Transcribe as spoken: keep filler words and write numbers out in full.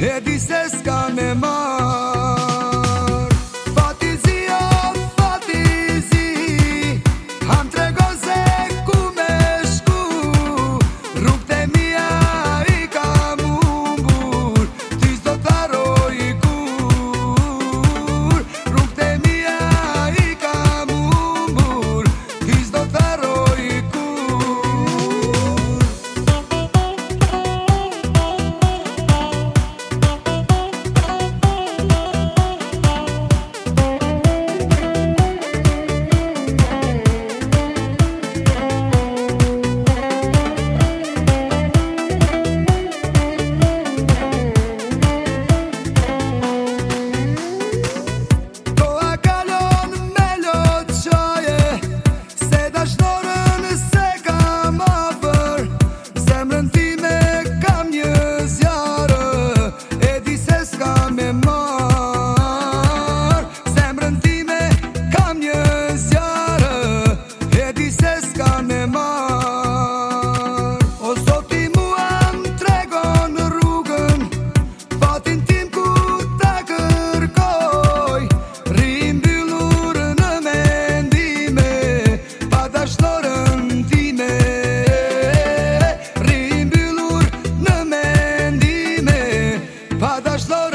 e dises ka me mar. Fati zi o fati zi, am tregon se ku me shku, rrugt e mia i kam humbur, ty s'do t'harroj kur. Rrugt e mia i kam humbur, ty s'do t'harroj kur. Pa da shto